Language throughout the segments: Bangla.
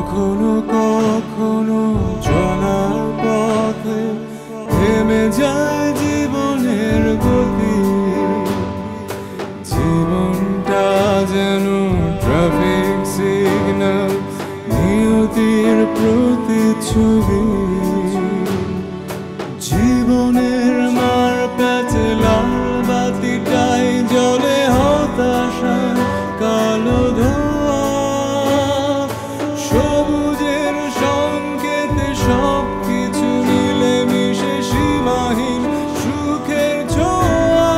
কখনো কখনো চলার পথে থেমে যায় জীবনের গতি, জীবনটা যেন ট্রাফিক সিগন্যাল, নিয়তির প্রতিচ্ছবি। জীবনের মার প্যাচে লাল বাতিটাই জ্বলে হতাশা কালো ধোঁয়া, সবুজের সংকেতে সবকিছু মিলে মিশে সীমাহীন সুখের ছোঁয়া।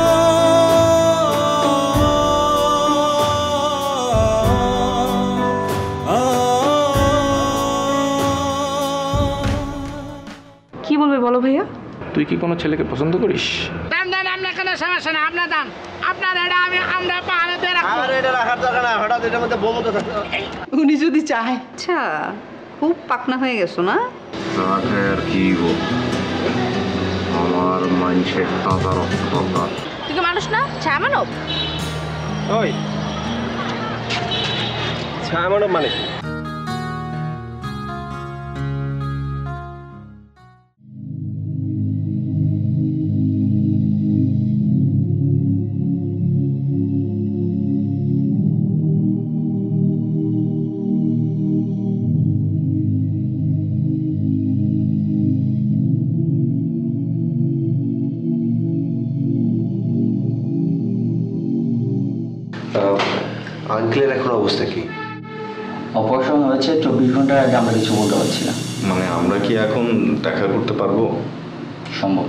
কি বলবে বলো ভাইয়া? তুই কি কোনো ছেলেকে পছন্দ করিস? দাম দেন, আপনার কোনো সমস্যা না, আপনার দাম আপনার, এটা আমরা পাহাড়ে দিয়ে রাখবো। আর এটা রাখার দরকার না, হঠাৎ এটার মধ্যে বোম তো থাকে। উনি যদি চায়। আচ্ছা, খুব পাকনা হয়ে গেছো না? আর কি গো, আমার মানুষের তাজা রক্ত দরকার। তুই কি মানুষ না, ছায়া মানব? ওই ছায়া মানব মানে কি? আঙ্কেলের এখন অবস্থা কি? অপারেশন হয়েছে, 24 ঘন্টার আগে আমরা কিছু বলতে পারছি না। মানে আমরা কি এখন দেখা করতে পারবো? সম্ভব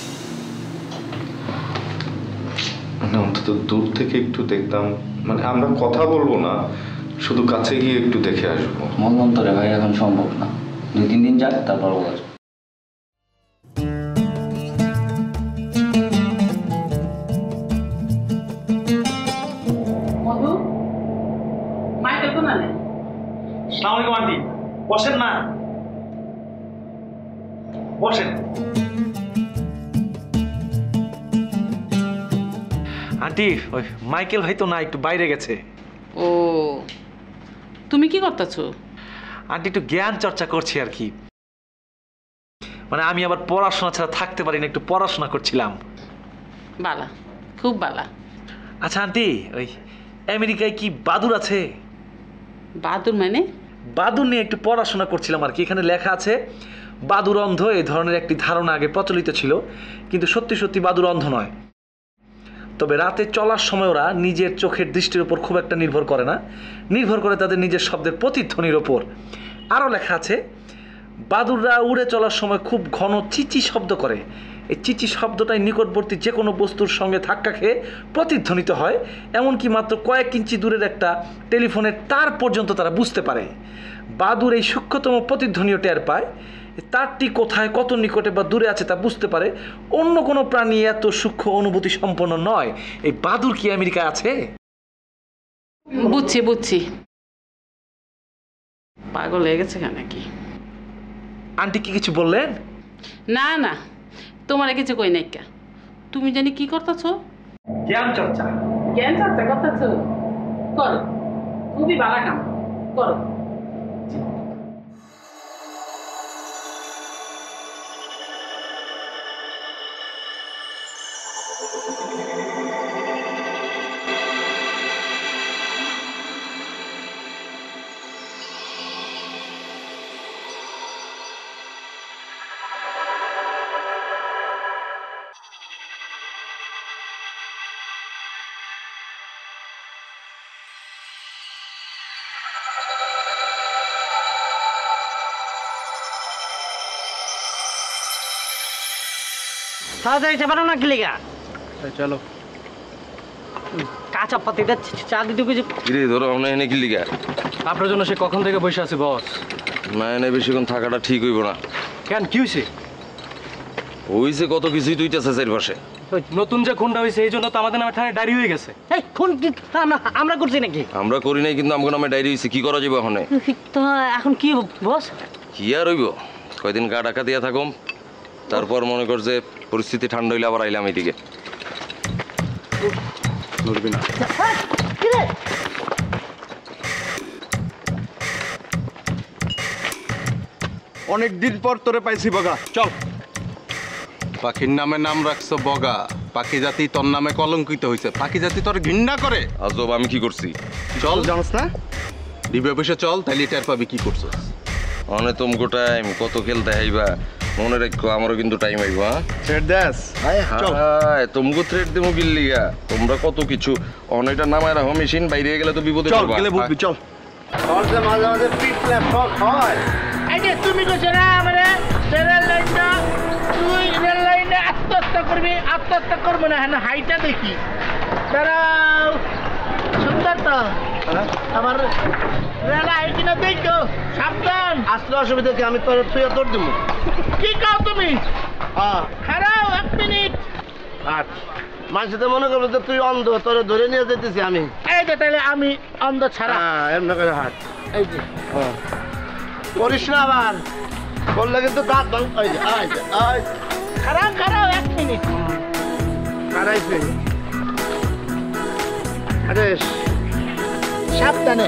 মানে অন্তত দূর থেকে একটু দেখতাম, মানে আমরা কথা বলবো না, শুধু কাছে গিয়ে একটু দেখে আসবো। মন্বন্তরে ভাই এখন সম্ভব না, 2-3 দিন যাক তারপর বলা যাবে। মধু, মাইকেল কোন আনে? আসসালামু আলাইকুম আন্টি, বসেন না, বসেন। আন্টি, ওই মাইকেল ভাই তো না, একটু বাইরে গেছে। ও, তুমি কি করতেছো? আন্টি, একটু জ্ঞান চর্চা করছি আর কি। মানে আমি আবার পড়াশোনা ছাড়া থাকতে পারি না, একটু পড়াশোনা করছিলাম। বালা, খুব বালা। আচ্ছা আন্টি, ওই আমেরিকায় কি বাদুর আছে? বাদুর মানে? বাদুর নিয়ে একটু পড়াশোনা করছিলাম আর কি। এখানে লেখা আছে বাদুর অন্ধ, এই ধরনের একটি ধারণা আগে প্রচলিত ছিল, কিন্তু সত্যি সত্যি বাদুর অন্ধ নয়। তবে রাতে চলার সময় ওরা নিজের চোখের দৃষ্টির উপর খুব একটা নির্ভর করে না, নির্ভর করে তাদের নিজের শব্দের প্রতিধ্বনির ওপর। আরও লেখা আছে বাদুররা উড়ে চলার সময় খুব ঘন চিচি শব্দ করে। এই চিচি শব্দটাই নিকটবর্তী যে কোনো বস্তুর সঙ্গে ধাক্কা খেয়ে প্রতিধ্বনিত হয়, এমনকি মাত্র কয়েক ইঞ্চি দূরের একটা টেলিফোনের তার পর্যন্ত তারা বুঝতে পারে। বাদুর এই সূক্ষ্মতম প্রতিধ্বনিও টের পায়। তারটি কোথায়, কত নিকটে বা দূরে আছে তা বুঝতে পারে। অন্য কোনো প্রাণী এত সূক্ষ্ম অনুভূতি সম্পন্ন নয়। এই বাদুর কি আমেরিকায় আছে? বুঝছি বুঝছি, পাগল হয়ে গেছে কেন কি? আন্টি কি কিছু বললেন? না না, তোমার কিছু কই নাই। তুমি জানি কি করতেছো? জ্ঞান চর্চা। জ্ঞান চর্চা করতেছো? করো, খুবই ভালো কাম করো। তাড়াতাড়ি চাপানো না কিলিগা? চলো কাঁচা পাতিটা চা দিতে কিছু কিরে ধরো আমরা এনে কি লিগা? আপনার জন্য সে কখন থেকে বসে আছে বস। না এনে বেশিক্ষণ থাকাটা ঠিক হইব না। কেন, কি হয়েছে? হইছে কত কিছুই তুইতেছে চারপাশে। নতুন যে খুনটা হয়েছে এই জন্য তো আমাদের নামে থানায় ডায়েরি হয়ে গেছে। এই খুন কি আমরা করছি নাকি? আমরা করি নাই, কিন্তু আমার নামে ডায়েরি হয়েছে। কি করা যাবে এখন? তো এখন কি বস? কি আর হইব, কয়দিন গা ঢাকা দিয়া থাকুম, তারপর মনে কর যে পরিস্থিতি ঠান্ডা হইলে আবার আইলাম এদিকে। নড়বি না। অনেক দিন পর তোরে পাইছি বগা, চল। পাখির নামে নাম রাখছো বগা, পাখি জাতি তোর নামে কলঙ্কিত হয়েছে, পাখি জাতি তোর ঘৃণা করে। আজব, আমি কি করছি? চল, জানোস না? ডিবে বসে চল, তাইলে টের পাবি কি করছো। অনে তোমগো টাইম কত খেল দেখাইবা, মনে রাখো আমারও কিন্তু টাইম আইব। থ্রেড দেস, চল। তোমগো থ্রেড দেবো গিল্লিগা, তোমরা কত কিছু অনেকটা নামায় রাখো, মেশিন বাইরে গেলে তো বিপদে চল, গেলে বুঝবি, চল। মাঝে মাঝে পিটলে শখ হয়। এই যে তুমি কইছো না আমারে রেল লাইনটা, তুই রেল লাইনে আত্মহত্যা করবি, আত্মহত্যা করবো না, হ্যাঁ হাইটা দেখি। দাঁড়াও, সুন্দর তো আমার রেল হাই কিনা দেখো, সাবধান। আসলে অসুবিধা কি, আমি তোর থুয়ে তোর দিব। কি কাও তুমি? খারাও 1 মিনিট। আর মানুষে মনে করবো যে তুই অন্ধ, তোরে ধরে নিয়ে যেতেছি আমি। এই যে তাহলে আমি অন্ধ ছাড়া। এমন করে হাট, এই যে করিস না আবার, করলে কিন্তু দাঁত ভাঙ। খারাও খারাও 1 মিনিট। কারাইছে, আরে সাবধানে।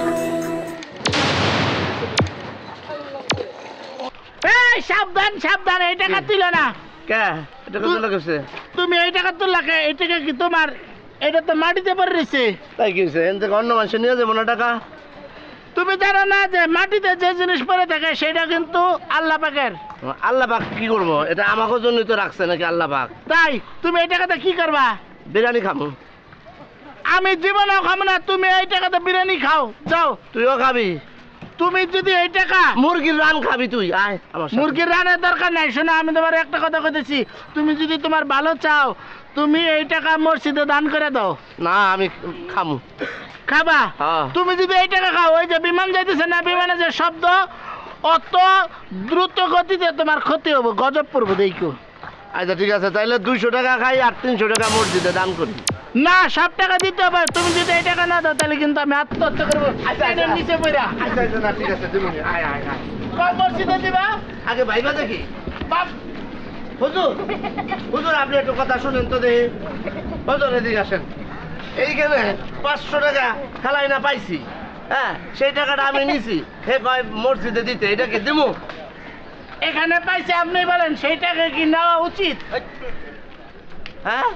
এই সাবধান সাবধান, এই টাকা তুলো না। কে এটা কত লাগছে? তুমি এই টাকা তুললা কে? এই টাকা কি তোমার? এটা তো মাটিতে পড়ে রয়েছে। তাই কি হয়েছে? এনতে অন্য মানুষ নিয়ে যাবো না টাকা? তুমি জানো না যে মাটিতে যে জিনিস পড়ে থাকে সেটা কিন্তু আল্লাহ পাকের। আল্লাহ পাক কি করবো? এটা আমাকে জন্যই তো রাখছে নাকি আল্লাহ পাক? তাই তুমি এই টাকাতে কি করবা? বিরিয়ানি খাবো। আমি জীবনেও খাবো না, তুমি এই টাকাতে বিরিয়ানি খাও, যাও। তুইও খাবি? তুমি যদি এই টাকা মুরগির রান খাবি তুই, আয় আমার সাথে। মুরগির রানের দরকার নাই। শোনো, আমি তোমার একটা কথা কইতেছি, তুমি যদি তোমার ভালো চাও তুমি এই টাকা মসজিদে দান করে দাও। না, আমি খামু। খাবা? হ্যাঁ। তুমি যদি এই টাকা খাও, ওই যে বিমান যাইতেছে না, বিমানে যে শব্দ, অত দ্রুত গতিতে তোমার ক্ষতি হবো, গজব পড়বো দেখো। আচ্ছা ঠিক আছে, তাইলে 200 টাকা খাই আর 300 টাকা মসজিদে দান করি। না, সব টাকা দিতে হবে। তুমি যদি এই টাকা না দাও তাহলে কিন্তু আমি আত্মহত্যা করবো। এটার নিচে পড়া। আচ্ছা আচ্ছা, না ঠিক আছে, দিব। আয় আয় আয়, কয় মসজিদে দিবা? আগে ভাইবা দেখি। বাপ, হুজুর, হুজুর আপনি একটু কথা শুনেন তো দেখি। হুজুর এদিকে আসেন। এইখানে 500 টাকা খেলাই না পাইছি, হ্যাঁ সেই টাকাটা আমি নিছি, হে কয় মসজিদে দিতে, এটা কি দিমু? এখানে পাইছে আপনি বলেন, সেই টাকা কি নেওয়া উচিত? হ্যাঁ,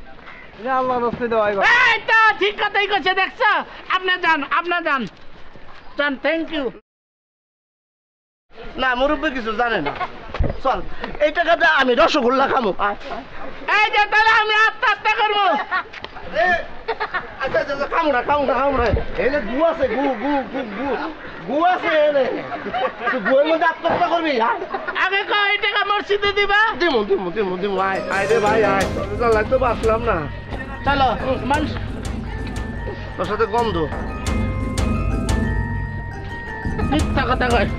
এই তো ঠিক কথাই কইছে, দেখছো? আপনি যান, আপনার যান যান, থ্যাংক ইউ। না মুরব্বী কিছু জানে না, চল এই টাকাটা আমি রসগোল্লা খামু। এই যে তাহলে আমি আত্মহত্যা করবো। আচ্ছা আচ্ছা, খামু না খামু না খামু না, এনে গু আছে, গু গু গু গু গু আছে এনে, তুই গুয়ের মধ্যে আত্মহত্যা করবি? আগে কয় এই টাকা মসজিদে দিবা? দিমু দিমু দিমু দিমু, আয় আয় রে ভাই আয়, লাগতো বাঁচলাম না। চলো মানুষ, তোর সাথে গন্ধ। মিথ্যা কথা কয়।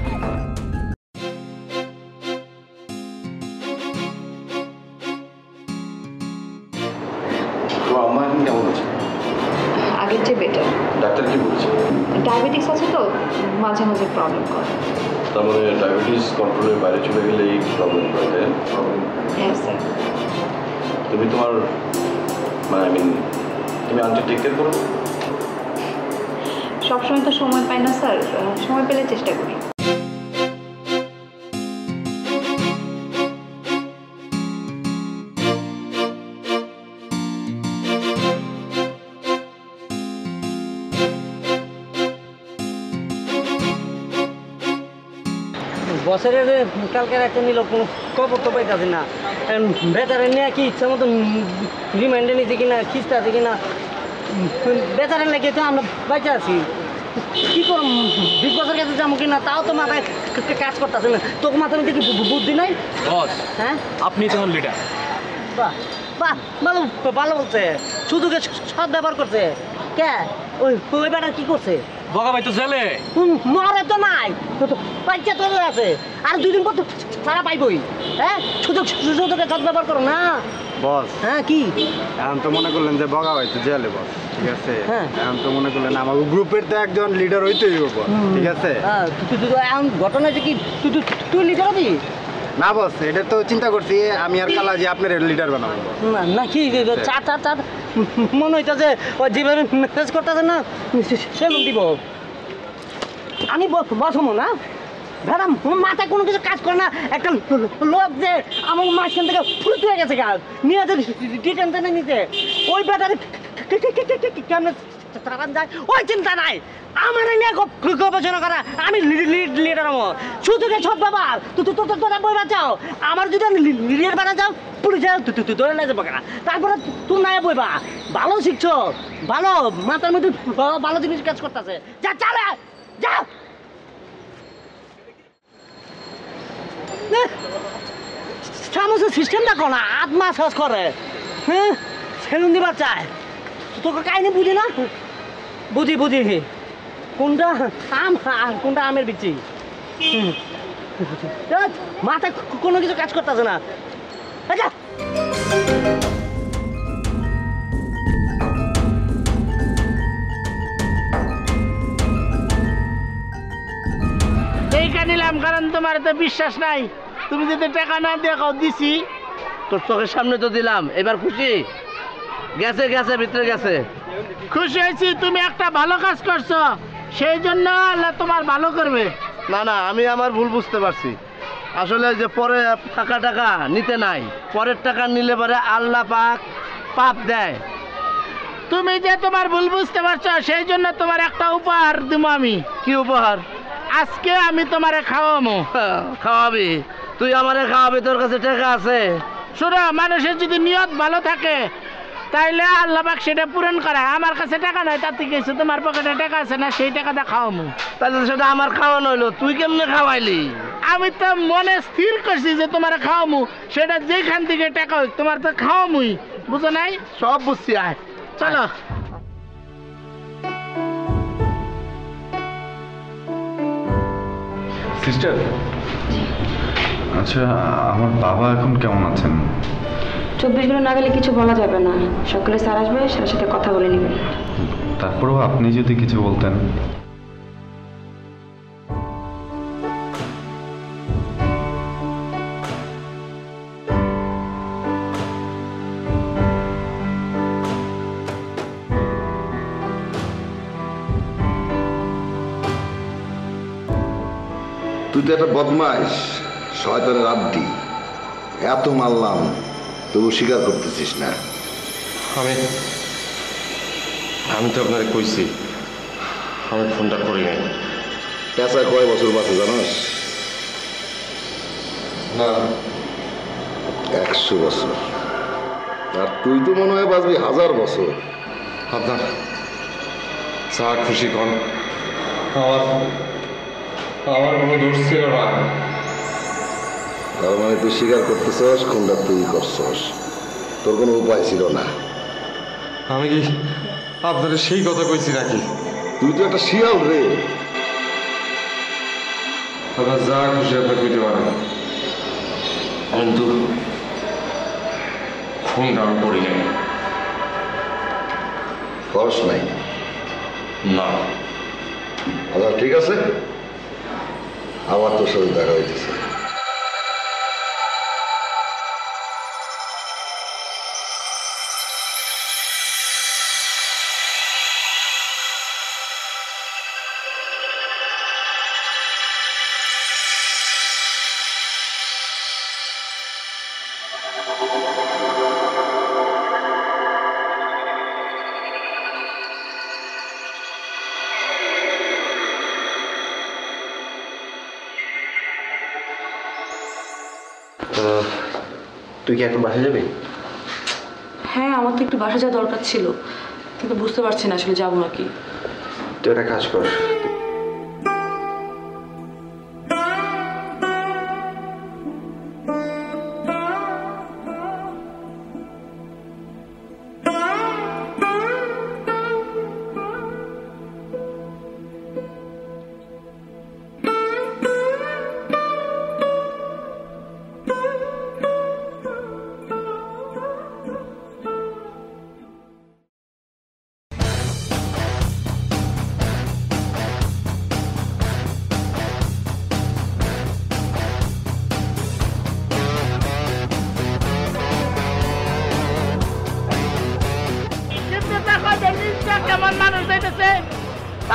আমার এখন কেমন আছে? আগের চেয়ে বেটার। ডাক্তার কি বলছে? ডায়াবেটিস আছে তো, মাঝে মাঝে প্রবলেম করে। তার মানে ডায়াবেটিস কন্ট্রোলের বাইরে চলে গেলে এই প্রবলেম হয়, তাই না? হ্যাঁ স্যার। তুমি তোমার মানে তুমি আন্টি টেক কেয়ার করো? সবসময় তো সময় পাই না স্যার, সময় পেলে চেষ্টা করি। বছরে কালকে একটা নিল কোনো খবর তো পাইতেছি না, বেচারে নিয়ে কি ইচ্ছা মতো রিমাইন্ডে নিচ্ছে কিনা, খিস্তে আছে কিনা, বেচারের লেগে তো আমরা বাইচে আছি। কি করব, 20 বছর কাছে যাবো কিনা তাও তো মাথায় কাজ করতেছে না। তোকে মাথার মধ্যে কি বুদ্ধি নাই? হ্যাঁ, আপনি তখন লিডার। বাহ বাহ, ভালো ভালো বলছে, সুযোগের সৎ ব্যবহার করছে। কে ওই ওই বেটার কি করছে? বগা ভাই তো জেলে। মরে তো নাই, বাচ্চা তো আছে, আর 2 দিন পর তো সারা পাইবই। হ্যাঁ, সুযোগের সৎ ব্যবহার করো না বস। হ্যাঁ কি এখন তো মনে করলেন যে বগা হয়তো জেলে বস, ঠিক আছে? এখন তো মনে করলেন আমার গ্রুপের তো একজন লিডার হইতেই হবে, ঠিক আছে? এখন ঘটনা যে কি তুই লিডার হবি? না বস, এটা তো চিন্তা করছি আমি আর কালা যে আপনার লিডার বানাবো। না কি চার মনে হইতেছে ওই যেভাবে মেসেজ করতেছে না সেরকম দিব। আমি বসবো না, ভেড়া মাথায় কোনো কিছু কাজ করে না, একটা লোক যে আমার মাঝখান থেকে ফুলতে হয়ে গেছে কাজ নিয়ে ডিটেনশনে নিতে, ওই বেটারে কেমন তারান যায় ওই চিন্তা নাই। আমার নিয়ে গবেষণা করা, আমি লিডার আমার শুধুকে সব ব্যাপার তোরা বই বাঁচাও। আমার যদি আমি লিডার বানা যাও পুলিশে ধরে নিয়ে যাবো কেনা, তারপরে তুমি না বইবা। ভালো শিখছো, ভালো মাথার মধ্যে ভালো জিনিস কাজ করতেছে। যা চালে যাও। সামসের সিস্টেম দেখো না, আত্মা সাজ করে। হ্যাঁ সেলুন দিবার চায়, তোকে কাহিনী বুঝি না? বুঝি কোনটা আম আর কোনটা আমের বিচি। মাথায় কোনো কিছু কাজ করতেছে না। আচ্ছা এইটা নিলাম কারণ তোমার তো বিশ্বাস নাই। তুমি যদি টাকা না দেখাও দিছি, তোর চোখের সামনে তো দিলাম। এবার খুশি? গেছে ভিতরে গেছে। খুশি হয়েছি, তুমি একটা ভালো কাজ করছো, সেই জন্য আল্লাহ তোমার ভালো করবে। না আমি আমার ভুল বুঝতে পারছি। আসলে যে পরে টাকা নিতে নাই, পরের টাকা নিলে পরে আল্লাহ পাপ দেয়। তুমি যে তোমার ভুল বুঝতে পারছো, সেই জন্য তোমার একটা উপহার দিব আমি। কি উপহার? আজকে আমি তোমারে খাওয়াবো। খাওয়াবি? তুই আমারে খাওয়াবি? তোর কাছে টাকা আছে? শোনো, মানুষের যদি নিয়ত ভালো থাকে তাইলে আল্লাহ পাক সেটা পূরণ করে। আমার কাছে টাকা নাই, তাতে কিছু তোমার পকেটে টাকা আছে না, সেই টাকাটা খাওয়াবো। তাহলে সেটা আমার খাওয়ানো হইলো, তুই কেমনে খাওয়াইলি? আমি তো মনে স্থির করছি যে তোমার খাওয়াবো, সেটা যেখান থেকে টাকা হোক তোমার তো খাওয়াবই। বুঝো নাই? সব বুঝছি। আয় চলো। সিস্টার, আচ্ছা আমার বাবা এখন কেমন আছেন? 24 ঘন্টা না গেলে কিছু বলা যাবে না। সকালে স্যার আসবে, স্যারের সাথে কথা বলে নেবেন। তারপরেও আপনি যদি কিছু বলতেন। তুই তো একটা বদমাইশ, শয়তানের আড্ডি। এত মারলাম, তবু স্বীকার করতেছিস না। আমি তো আপনাকে কইছি আমি ফোনটা করি নাই। পেঁচা কয় বছর বাঁচে জানোস? না, 100 বছর। আর তুই তো মনে হয় বাঁচবি 1000 বছর। আপনার যা খুশি কন। আমার কোনো দোষ ছিল না। তার মানে তুই স্বীকার করতেছস কোনটা তুই করছস, তোর কোনো উপায় ছিল না। আমি কি আপনার সেই কথা কইছি নাকি? তুই তো একটা শিয়াল রে। আপনার যা খুশি আপনি কইতে পারেন, কিন্তু ফোনটা আমি করি নাই। খরচ নাই? না। আচ্ছা ঠিক আছে, আবার তোর সাথে দেখা হইতেছে। তুই কি এখন বাসা যাবি? হ্যাঁ, আমার তো একটু বাসা যাওয়া দরকার ছিল, কিন্তু বুঝতে পারছি না আসলে যাবো নাকি। তুই একটা কাজ কর,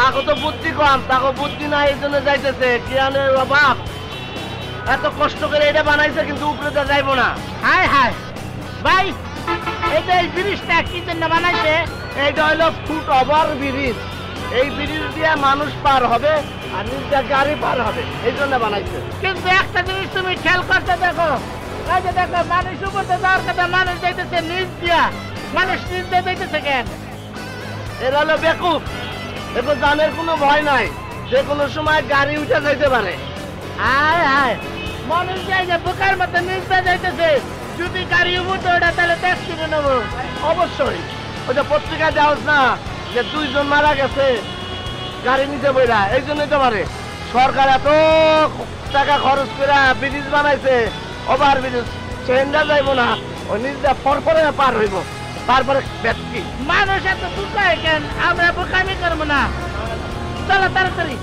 তাকে তো বুদ্ধি কম, তাকে বুদ্ধি নাই, এই জন্য যাইতেছে। জ্ঞানের অভাব। এত কষ্ট করে এটা বানাইছে, কিন্তু উপরে তো যাইবো না। হায় হায় ভাই, এইটা এই ব্রিজটা কি জন্য বানাইছে? এইটা হলো ফুট ওভার ব্রিজ। এই ব্রিজ দিয়ে মানুষ পার হবে আর নিজে গাড়ি পার হবে, এই জন্য বানাইছে। কিন্তু একটা জিনিস তুমি খেয়াল করতে দেখো, এই যে দেখো মানুষ উপরে যাওয়ার কথা, মানুষ যাইতেছে নিচ দিয়া। মানুষ নিচ দিয়ে যাইতেছে কেন? এরা হলো বেকুব, এতো জানের কোনো ভয় নাই, যে কোনো সময় গাড়ি উঠে যাইতে পারে। হায় হায়, মানুষ যাই যে বোকার মতো নিচ দিয়ে যাইতেছে। যদি গাড়ি উঠে ওটা তাহলে তো অ্যাক্সিডেন্ট হবো। অবশ্যই। ওই যে পত্রিকা দেওয়া না যে 2 জন মারা গেছে গাড়ি নিতে বইরা, এই জন্যই তো পারে। সরকার এত টাকা খরচ করে ব্রিজ বানাইছে, ওভার ব্রিজ, ট্রেনটা যাইবো না, ওই নিজটা ফরফরে পার হইব। তারপরে ব্যক্তি মানুষ এত বোকায় কেন? আমরা বোকামি করবো না, চলো তাড়াতাড়ি।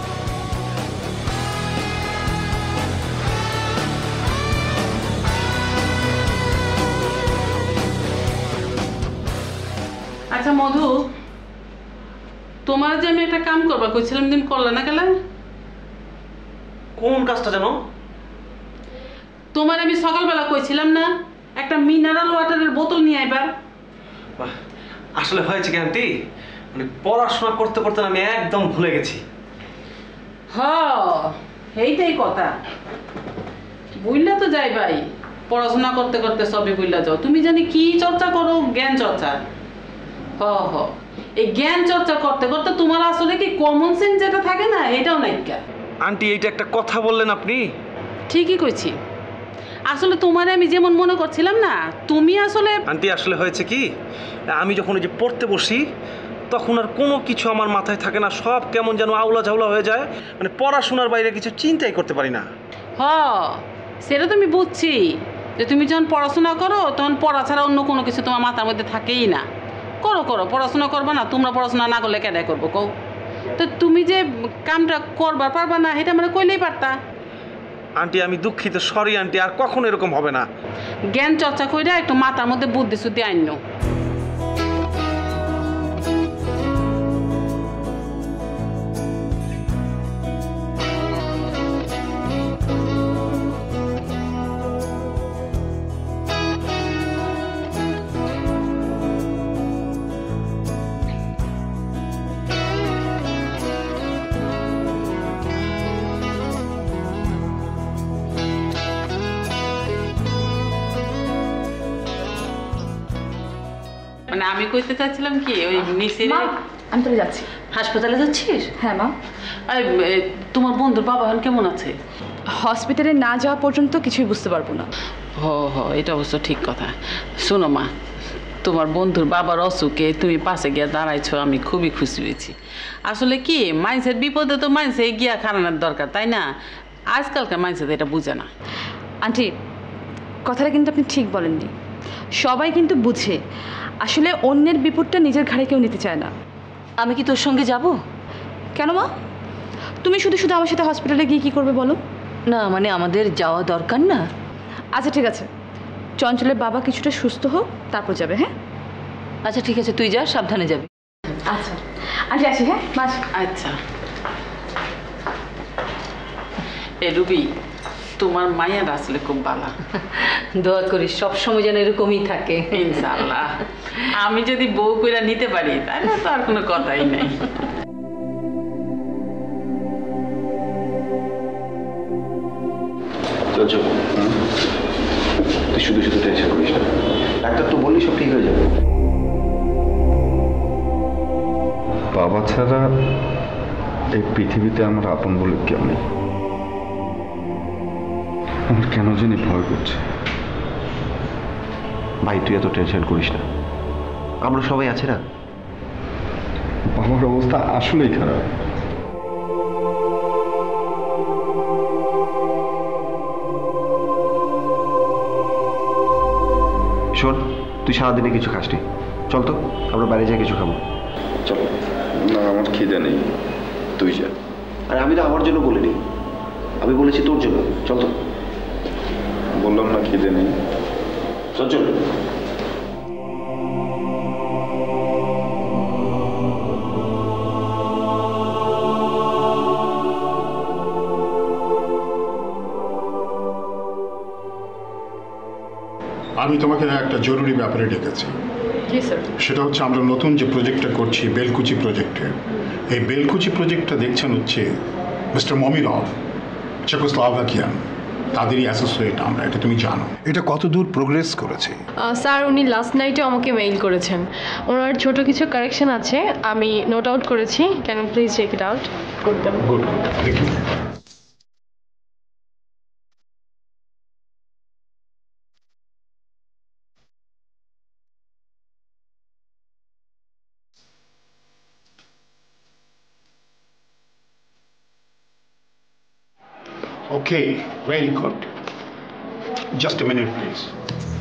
আচ্ছা মধু, তোমার যে আমি একটা কাম করবা কইছিলাম, তুমি করলে না গেলে? কোন কাজটা জানো? তোমার আমি সকালবেলা কইছিলাম না একটা মিনারেল ওয়াটারের বোতল নিয়ে আইবার। আসলে হয়েছে কি আন্টি, মানে পড়াশোনা করতে করতে আমি একদম ভুলে গেছি। এইটাই কথা, বুঝলা তো যাই ভাই, পড়াশোনা করতে করতে সবই বুঝলা যাও। তুমি জানি কি চর্চা করো, জ্ঞান চর্চা। এই জ্ঞান চর্চা করতে করতে তোমার আসলে কি কমন সেন্স যেটা থাকে না, এটাও নাইকা। আন্টি এইটা একটা কথা বললেন আপনি। ঠিকই কইছি, আসলে তোমারে আমি যেমন মনে করছিলাম না, তুমি আসলে আন্টি আসলে হয়েছে কি, আমি যখন ওই যে পড়তে বসি তখন আর কোনো কিছু আমার মাথায় থাকে না, সব কেমন যেন আউলা ঝাউলা হয়ে যায়, মানে পড়াশোনার বাইরে কিছু চিন্তাই করতে পারি না। সেটা তো আমি বুঝছি যে তুমি যখন পড়াশোনা করো তখন পড়া ছাড়া অন্য কোনো কিছু তোমার মাথার মধ্যে থাকেই না। করো করো, পড়াশোনা করবা না, তোমরা পড়াশোনা না করলে কেডাই করবো কও? তো তুমি যে কামটা করবার পারবা না, এটা মানে কইলেই পারতা। আন্টি আমি দুঃখিত, সরি আন্টি, আর কখনো এরকম হবে না। জ্ঞান চর্চা কইরা একটু মাথার মধ্যে বুদ্ধি শুদ্ধি আইনো। মানে আমি কইতে চাচ্ছিলাম কি, ওই নিচের আমি তাহলে যাচ্ছি। হাসপাতালে যাচ্ছিস? হ্যাঁ মা। তোমার বন্ধুর বাবা এখন কেমন আছে? হসপিটালে না যাওয়া পর্যন্ত কিছুই বুঝতে পারবো না। এটা অবশ্য ঠিক কথা। শোনো মা, তোমার বন্ধুর বাবার অসুখে তুমি পাশে গিয়ে দাঁড়াইছো, আমি খুবই খুশি হয়েছি। আসলে কি, মানুষের বিপদে তো মানুষের গিয়া খারানোর দরকার, তাই না? আজকালকার মানুষের এটা বুঝে না। আন্টি, কথাটা কিন্তু আপনি ঠিক বলেননি। সবাই কিন্তু বুঝে, আসলে অন্যের বিপদটা নিজের ঘাড়ে কেউ নিতে চায় না। আমি কি তোর সঙ্গে যাব? কেন মা? তুমি শুধু শুধু আমার সাথে হসপিটালে গিয়ে কী করবে বলো? না মানে আমাদের যাওয়া দরকার না। আচ্ছা ঠিক আছে, চঞ্চলের বাবা কিছুটা সুস্থ হোক তারপর যাবে। হ্যাঁ আচ্ছা ঠিক আছে, তুই যা, সাবধানে যাবি। আচ্ছা আন্টি, আসি। হ্যাঁ মাস। আচ্ছা। এ রুবি, তোমার মায়ের আসলে খুব ভালো। দোয়া করি সবসময় যেন এরকমই থাকে ইনশাআল্লাহ। আমি যদি বউ কইরা নিতে পারি তাহলে তো আর কোনো কথাই নেই। তুই শুধু শুধু টেনশন করিস না, ডাক্তার তো বললি সব ঠিক হয়ে যাবে। বাবা ছাড়া এই পৃথিবীতে আমার আপন বলে কেউ নেই। আমার কেন জানি ভয় করছে। ভাই তুই এত টেনশন করিস না, আমরা সবাই আছি না। বাবার অবস্থা আসলেই খারাপ। শোন, তুই সারাদিনে কিছু খাসনি, চল তো আমরা বাইরে যাই কিছু খাবো। চল। না আমার খিদে নেই, তুই যা। আর আমি তো আমার জন্য বলিনি, আমি বলেছি তোর জন্য। চল তো। বললাম না খিদে নেই, চল চল। আমি তোমাকে একটা জরুরি ব্যাপারে ডেকেছি। জি স্যার। সেটা হচ্ছে আমরা নতুন যে প্রজেক্টটা করছি বেলকুচি প্রজেক্টে, এই বেলকুচি প্রজেক্টটা দেখছেন হচ্ছে মিস্টার মমিলভ, চেকোস্লোভাকিয়ান, তাদেরই অ্যাসোসিয়েট আমরা, এটা তুমি জানো। এটা কত দূর প্রোগ্রেস করেছে? স্যার উনি লাস্ট নাইটে আমাকে মেইল করেছেন, ওনার ছোট কিছু কারেকশন আছে, আমি নোট আউট করেছি, can you please check it out করতে। Good, thank you. Okay, very good. Just a minute, please.